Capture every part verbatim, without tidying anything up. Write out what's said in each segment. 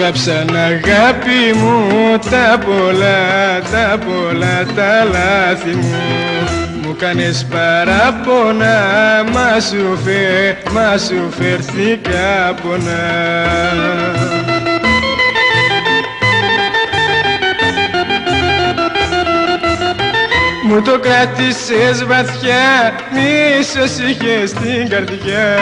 έκλαψαν αγάπη μου τα πολλά, τα πολλά τα λάθη μου. Μου κάνες παράπονα, μα σου φε, μα σου φερθήκα πονά. Μου το κράτησες βαθιά, μίσος είχες στην καρδιά.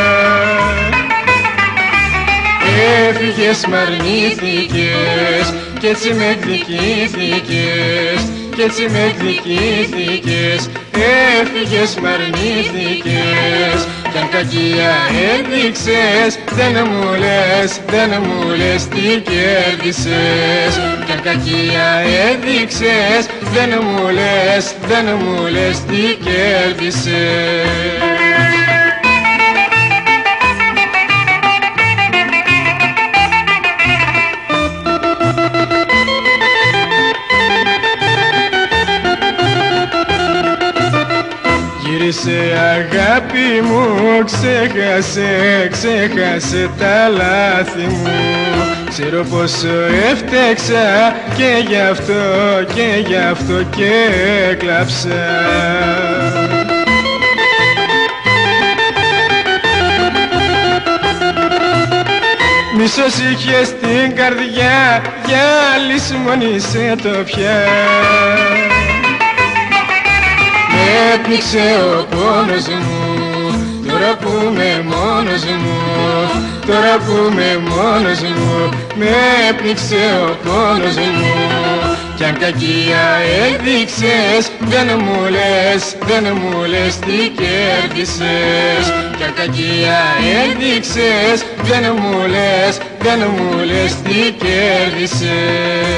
Έφυγες μ' αρνήθηκες κι έτσι με εκδικήθηκες, κι έτσι με εκδικήθηκες. Έφυγες μ' αρνήθηκες κι αν κακία έδειξες, δεν μου λες, δεν μου λες τι κέρδισες. Κι αν κακία έδειξες, δεν μου λες, δεν μου λες τι κέρδισες. Γύρισε αγάπη μου, ξέχασε, ξέχασε τα λάθη μου. Ξέρω πόσο έφτεξα και γι' αυτό, και γι' αυτό και έκλαψα. Μίσος είχες στην καρδιά, για λησμονήσε το πια. Έπνιξε ο πόνος μου, τώρα που είμαι μόνος μου, τώρα που είμαι μόνος μου, με έπνιξε ο πόνος μου. Κι αν κακία έδειξες, δεν μου λες, δεν μου λες τι κέρδισες. Κι αν κακία έδειξες, δεν μου λες, δεν μου λες τι κέρδισες.